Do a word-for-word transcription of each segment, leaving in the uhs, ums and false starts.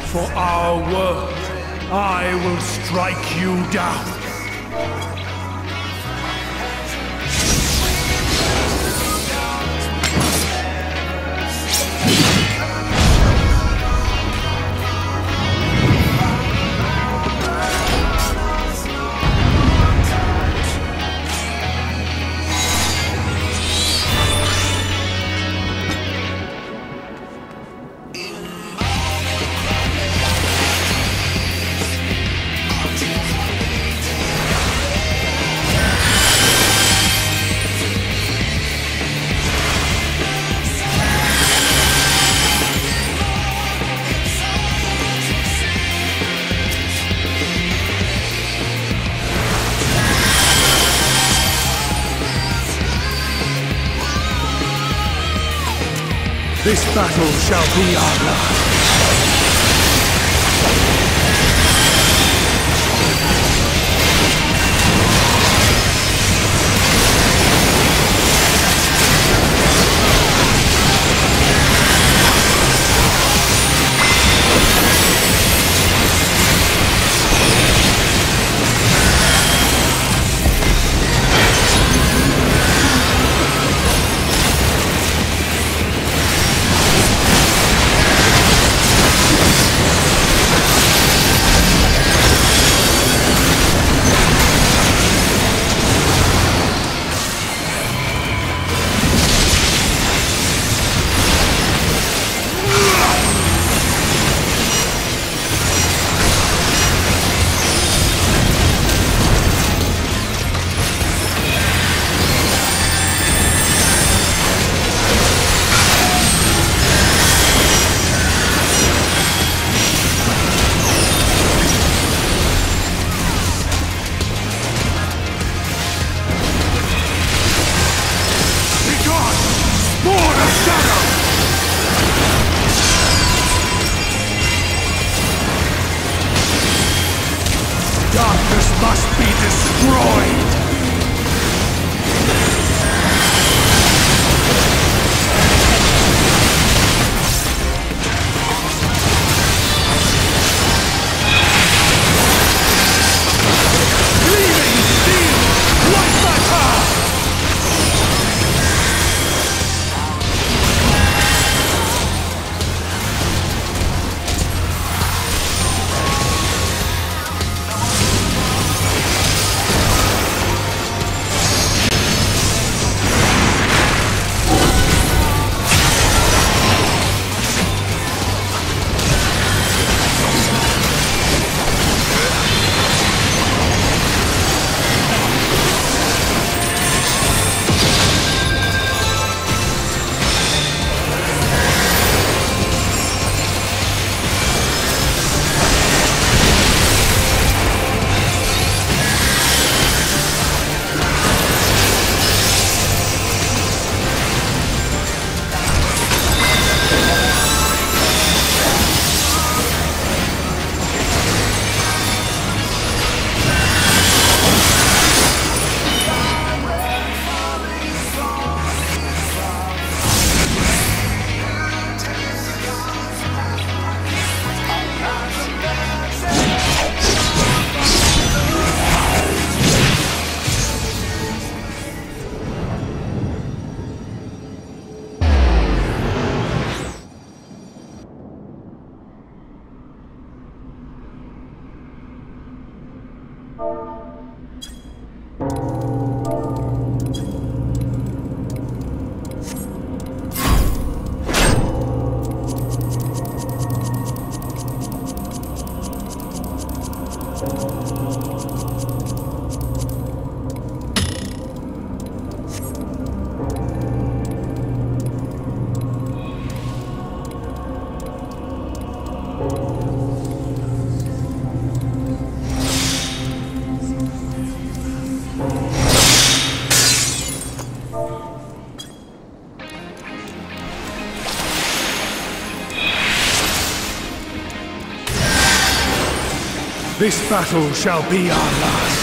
For our world, I will strike you down. This battle shall be our last. Darkness must be destroyed! Bleeding steel! Light my path! This battle shall be our last.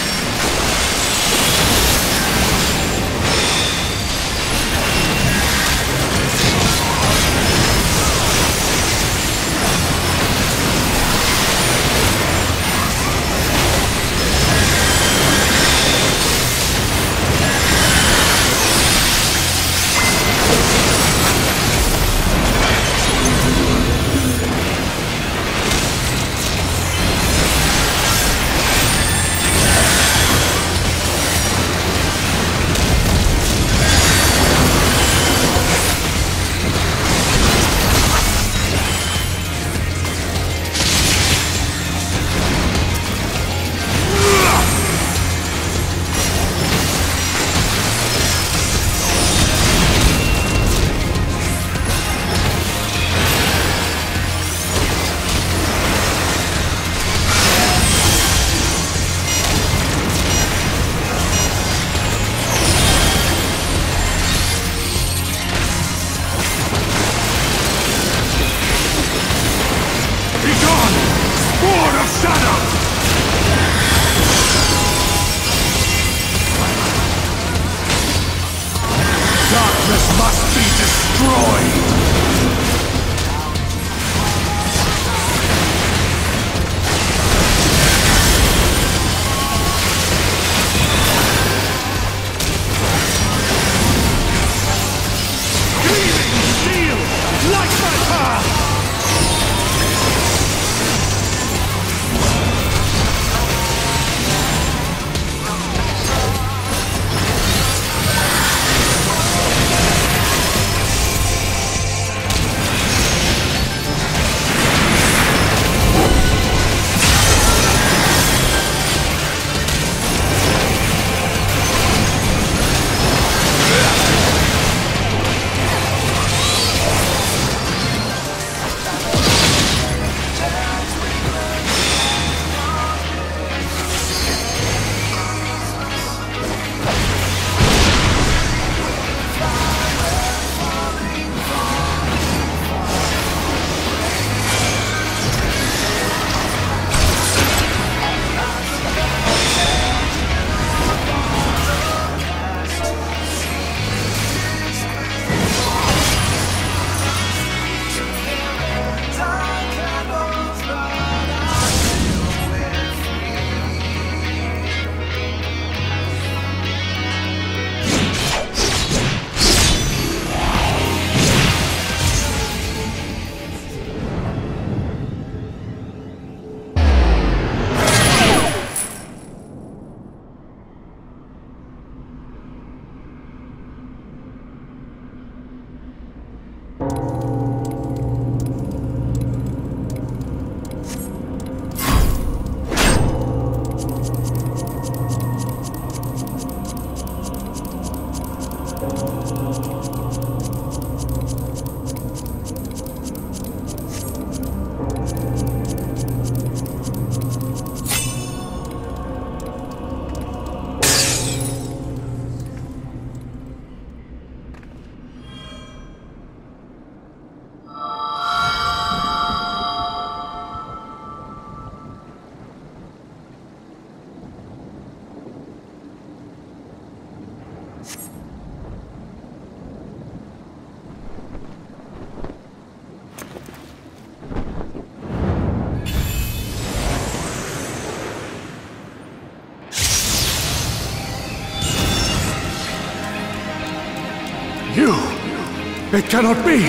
the shadow! Darkness must be destroyed! You! It cannot be!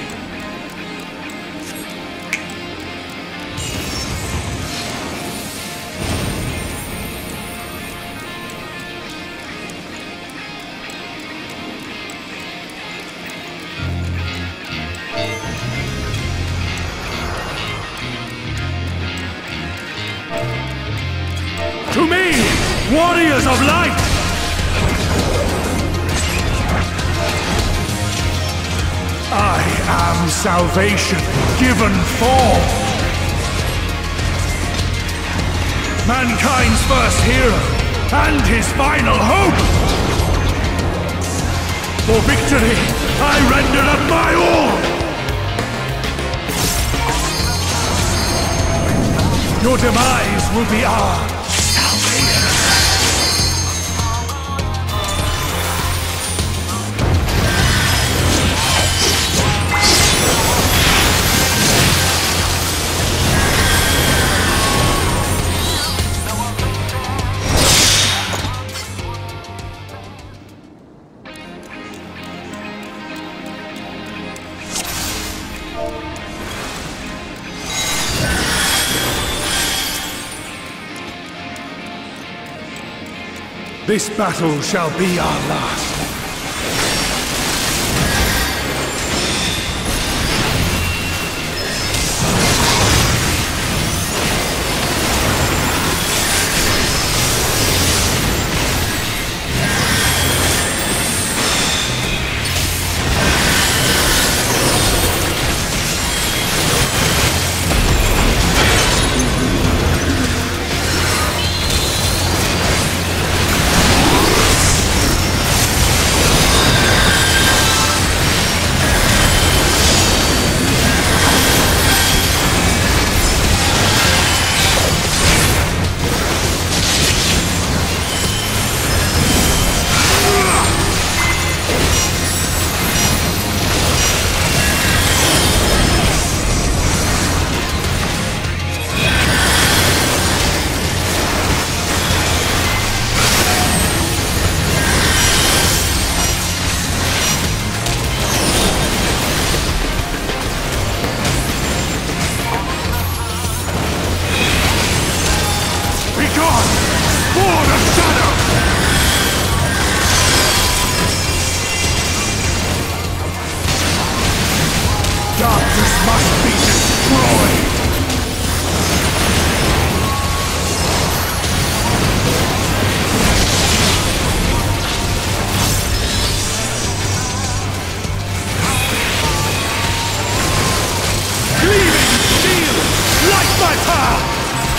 To me, warriors of light! I am salvation given form. Mankind's first hero and his final hope. For victory, I render up my all. Your demise will be our salvation. This battle shall be our last. destroyed! Gleaming steel! Light my path!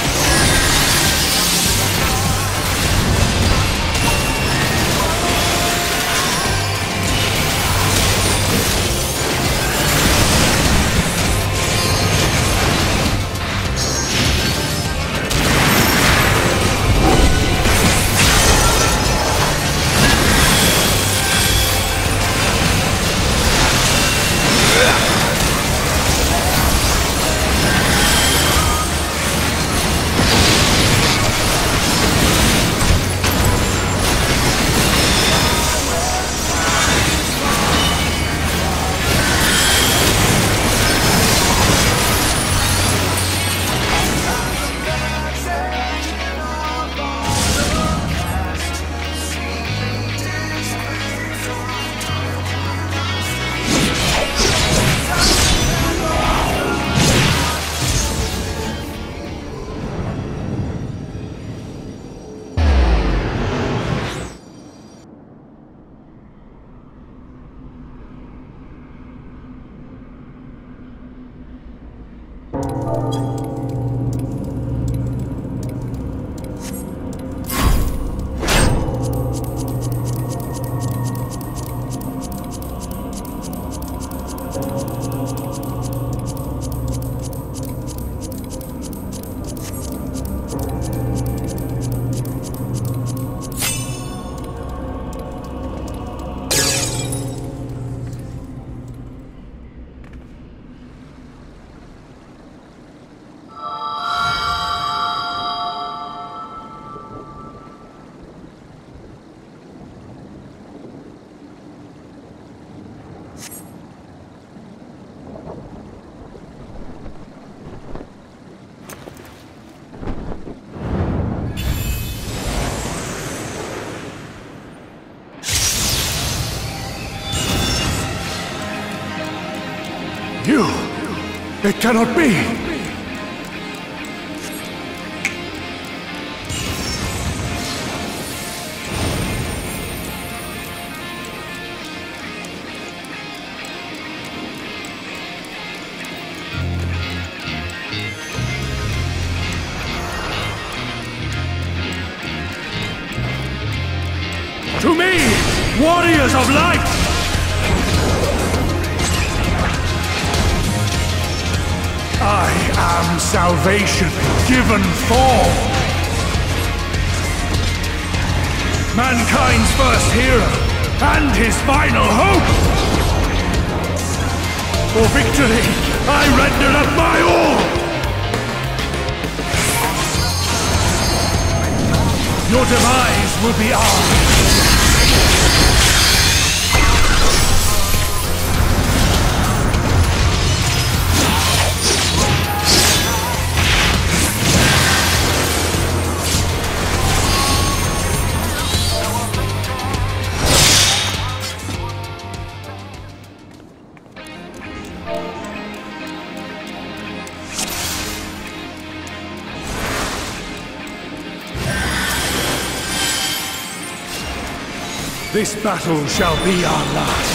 You! It cannot be! To me, warriors of light! I am salvation given form! Mankind's first hero, and his final hope! For victory, I render up my all! Your demise will be ours! This battle shall be our last.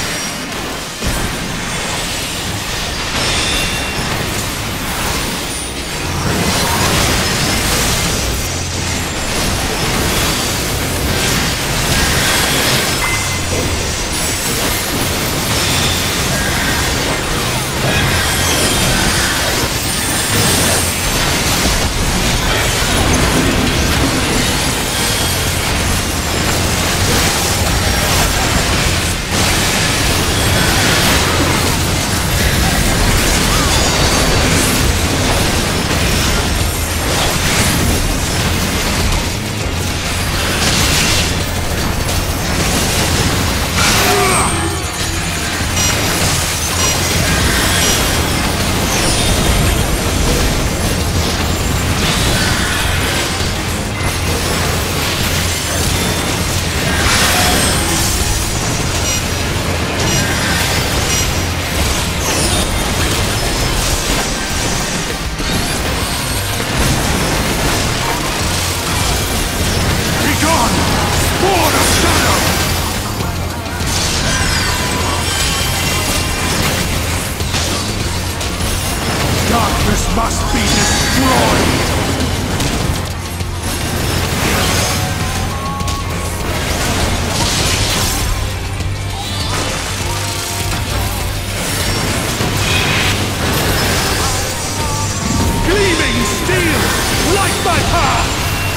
destroyed! Gleaming steel! Light my path!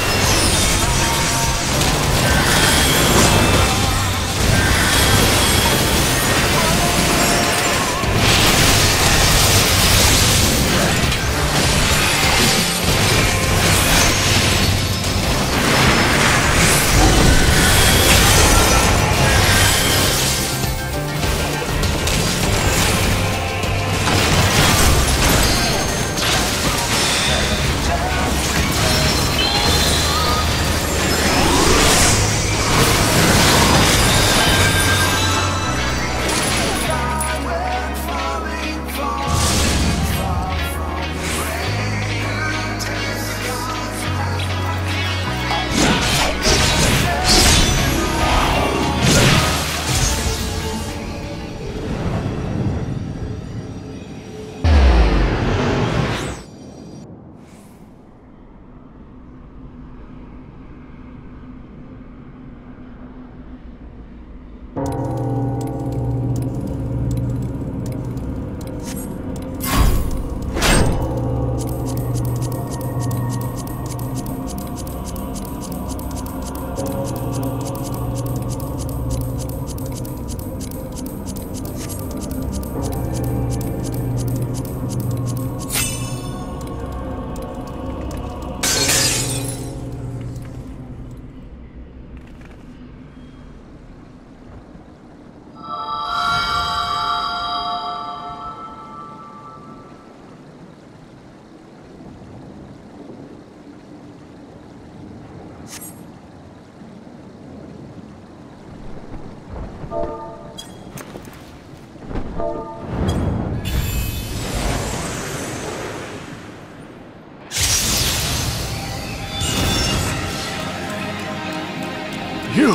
You!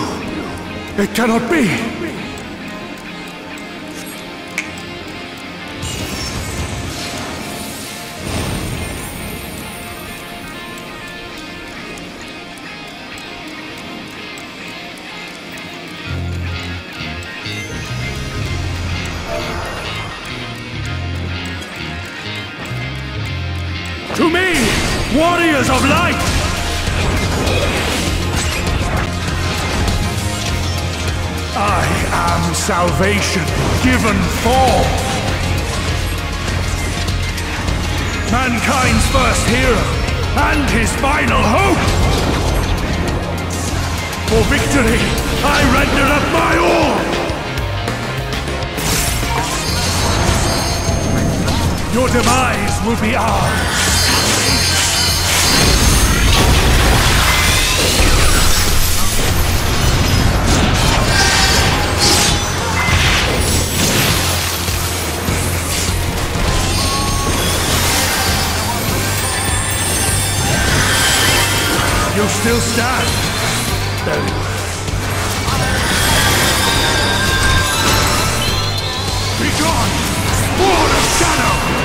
It cannot be! To me, warriors of light! I am salvation given form. Mankind's first hero and his final hope. For victory, I render up my all. Your demise will be ours. You still stand. Very well. Begone, Lord of Shadow!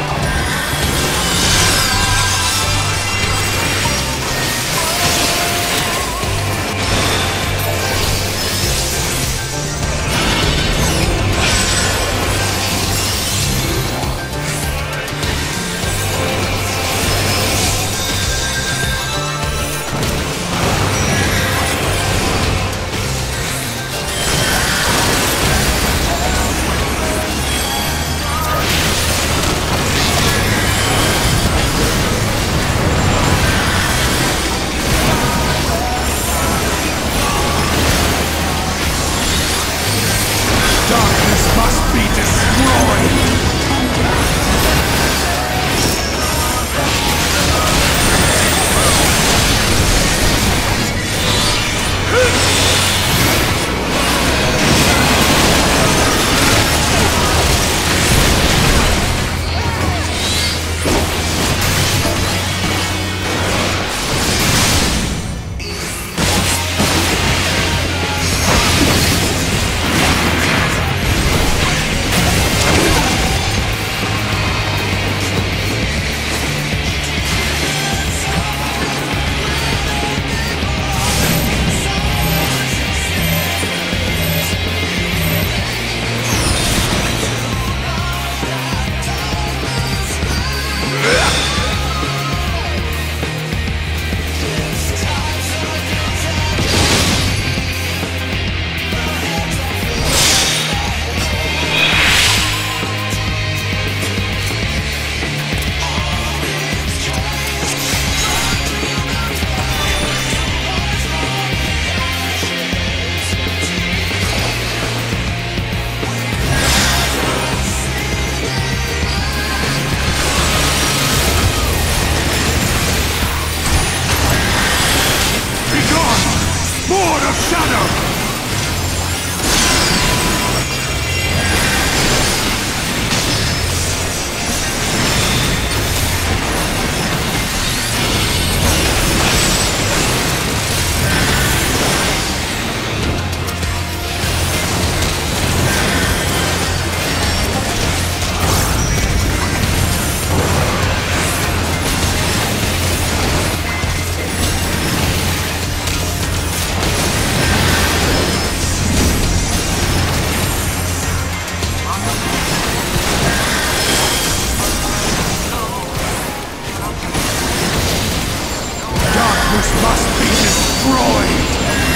house must be destroyed!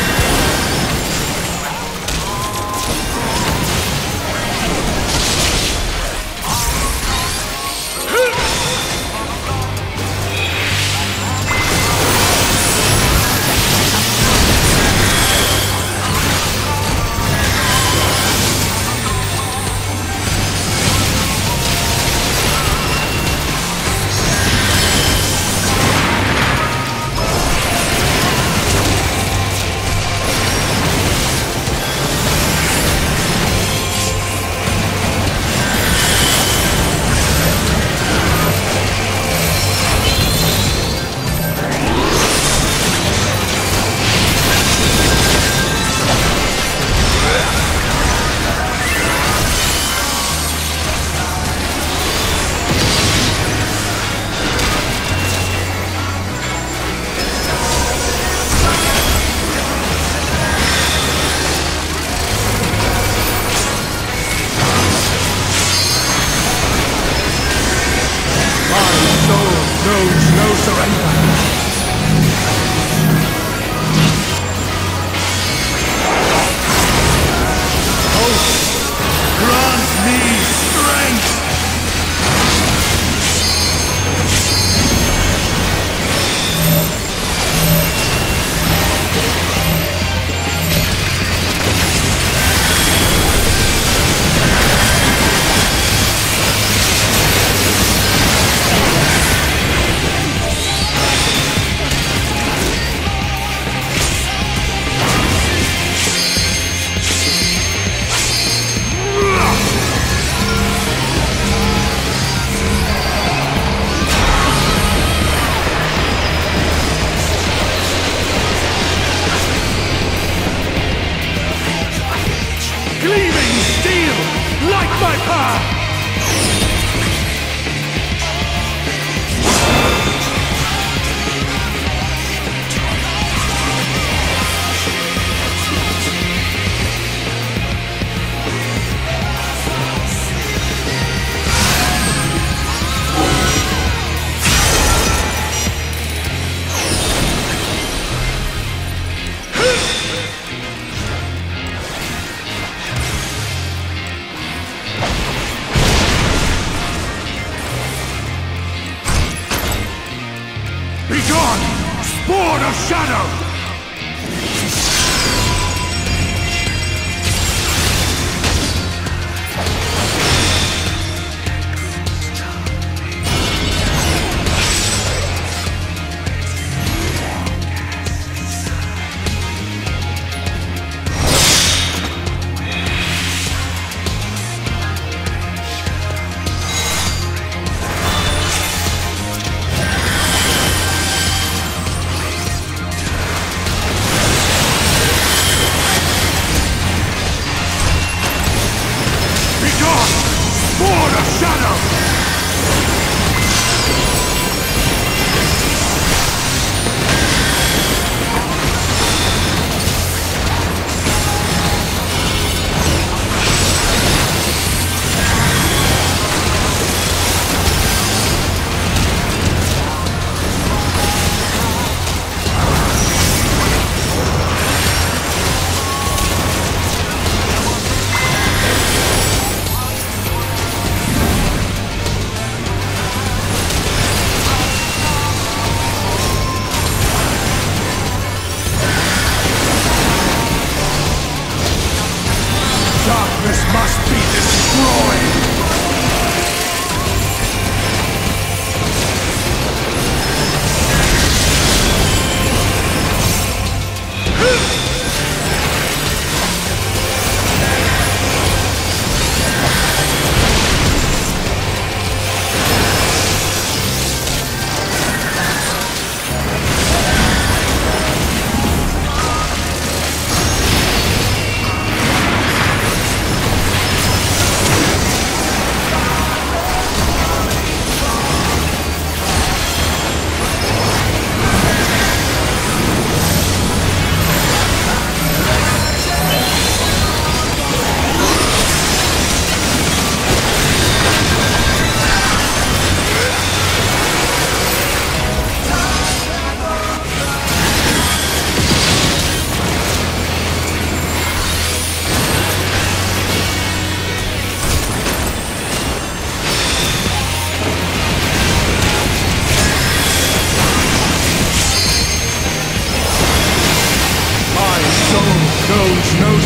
Knows no surrender. Host, grant me strength! Gleaming steel, like my power! Begone, spawn of shadow!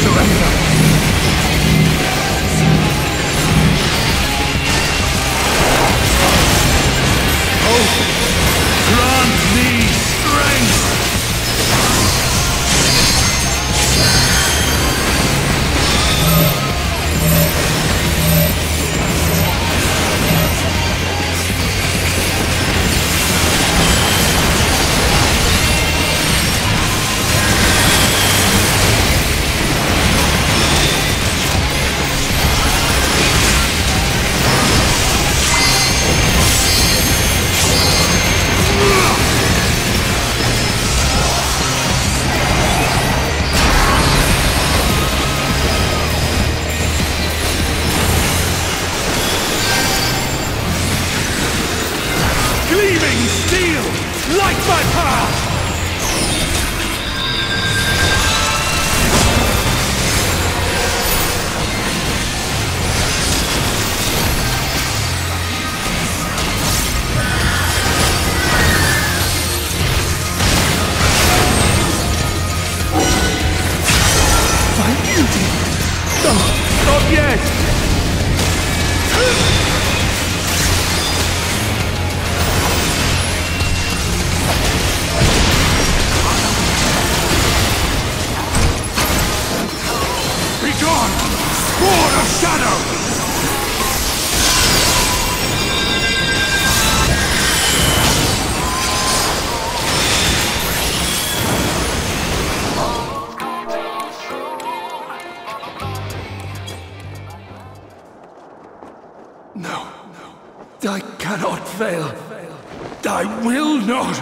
surrender. Hope, grant me strength. Gleaming steel, light my path! My beauty! No, not yet! Sword of Shadow! No, I cannot fail. I will not.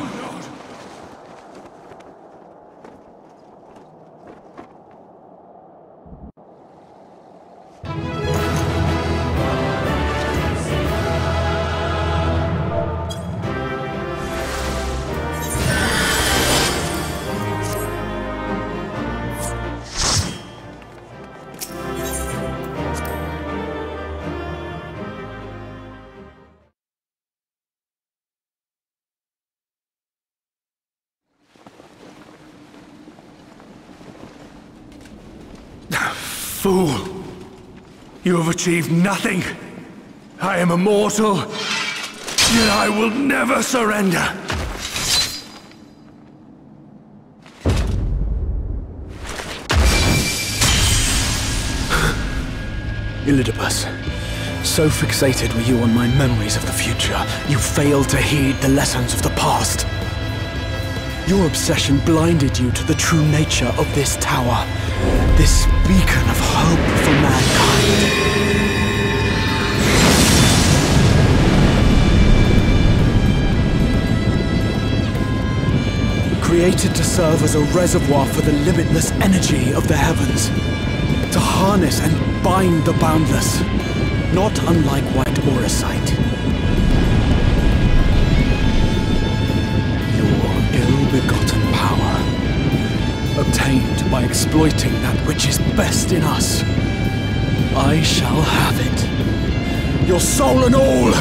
Fool! You have achieved nothing! I am immortal, yet I will never surrender! Elidibus, so fixated were you on my memories of the future, you failed to heed the lessons of the past. Your obsession blinded you to the true nature of this tower, this beacon of hope for mankind. Created to serve as a reservoir for the limitless energy of the heavens, to harness and bind the boundless, not unlike white auracite. Ill-begotten power, obtained by exploiting that which is best in us. I shall have it. Your soul and all!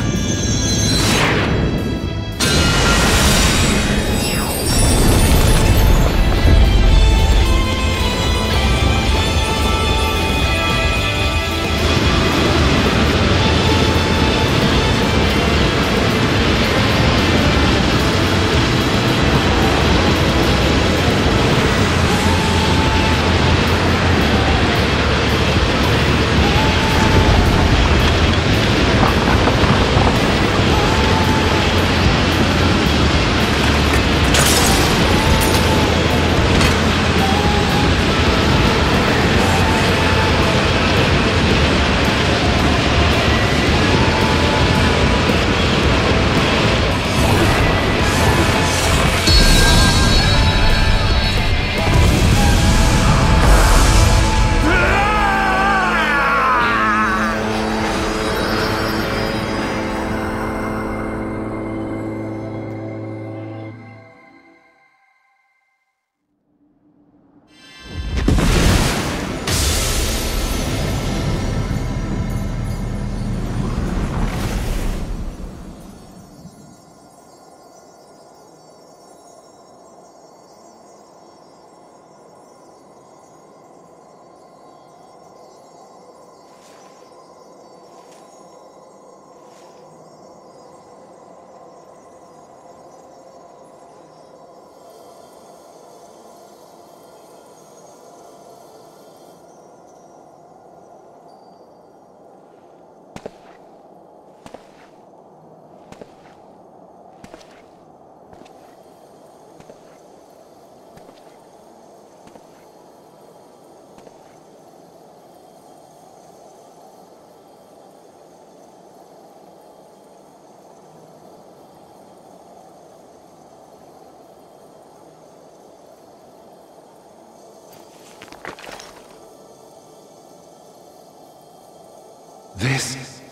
This.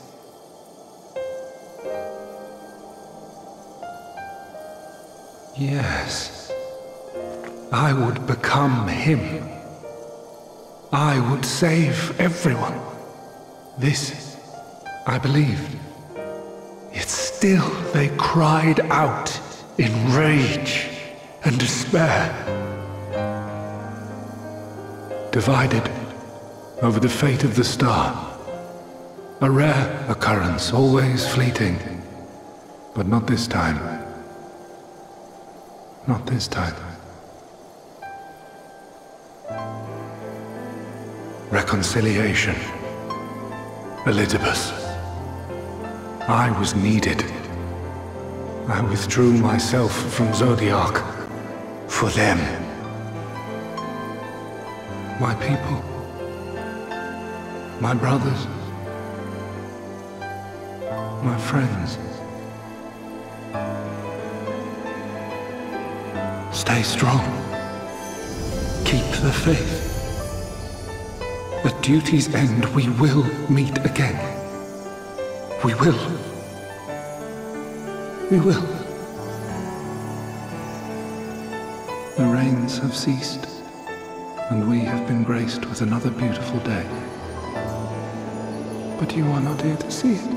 Yes. I would become him. I would save everyone. This, I believed. Yet still they cried out in rage and despair. Divided over the fate of the star. A rare occurrence, always fleeting. But not this time. Not this time. Reconciliation. Elidibus. I was needed. I withdrew myself from Zodiark. For them. My people. My brothers. My friends. Stay strong. Keep the faith. At duty's end, we will meet again. We will. We will. The rains have ceased, and we have been graced with another beautiful day. But you are not here to see it.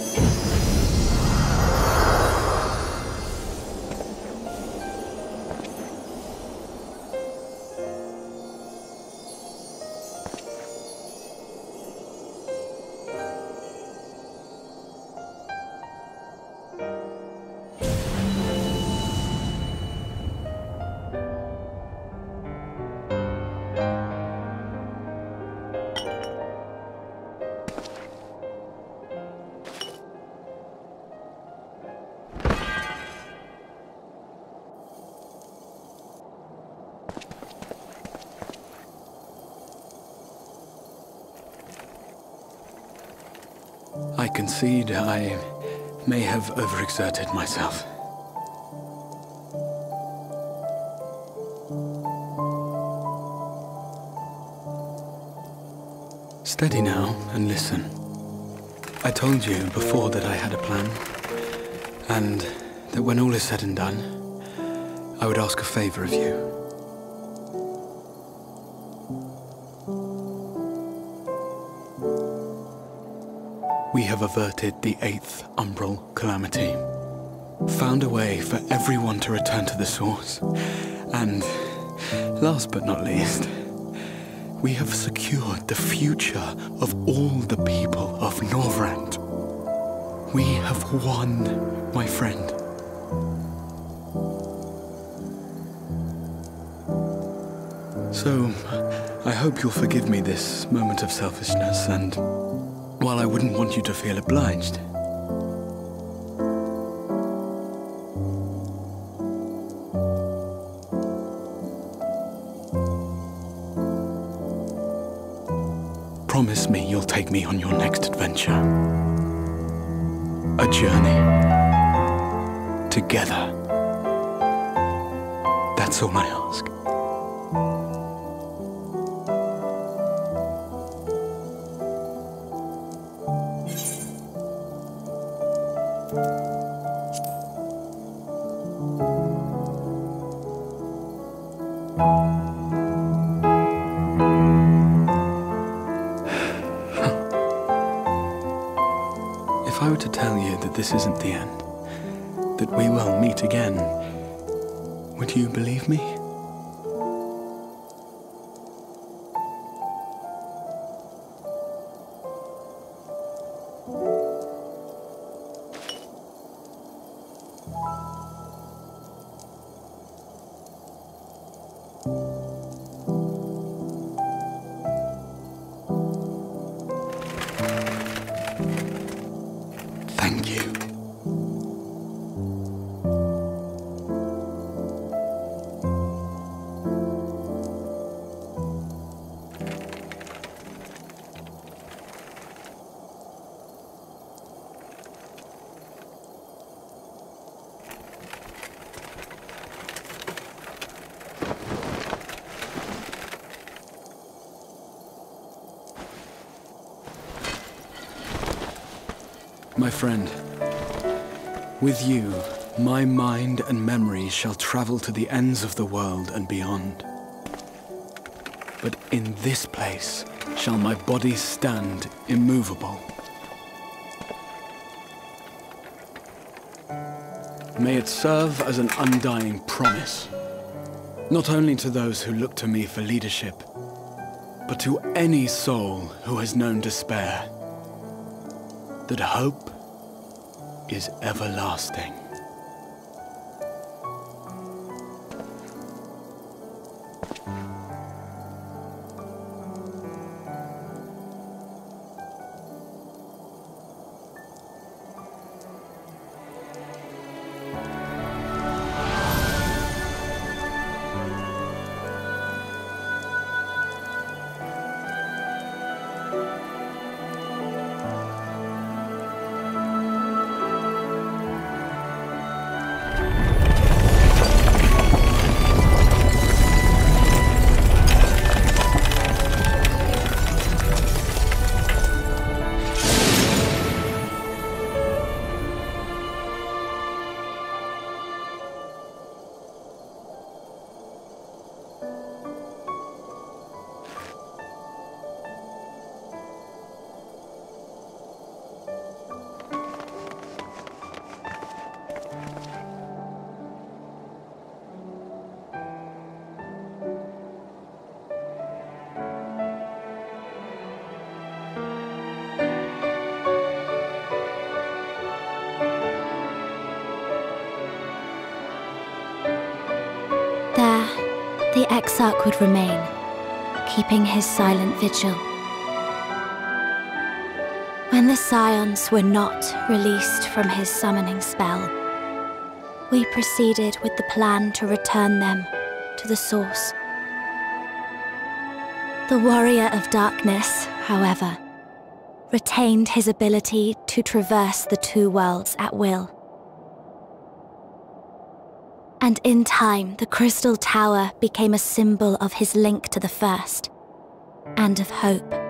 I concede I may have overexerted myself. Steady now and listen. I told you before that I had a plan, and that when all is said and done, I would ask a favor of you. We have averted the eighth Umbral Calamity, found a way for everyone to return to the source, and, last but not least, we have secured the future of all the people of Norvrandt. We have won, my friend. So, I hope you'll forgive me this moment of selfishness, and while I wouldn't want you to feel obliged, promise me you'll take me on your next adventure. A journey. Together. That's all I ask. If I were to tell you that this isn't the end, that we will meet again, would you believe me? Thank you. My friend, with you, my mind and memory shall travel to the ends of the world and beyond. But in this place shall my body stand immovable. May it serve as an undying promise, not only to those who look to me for leadership, but to any soul who has known despair, that hope is everlasting. The Exarch would remain, keeping his silent vigil. When the Scions were not released from his summoning spell, we proceeded with the plan to return them to the Source. The Warrior of Darkness, however, retained his ability to traverse the two worlds at will. And in time, the Crystal Tower became a symbol of his link to the First, and of hope.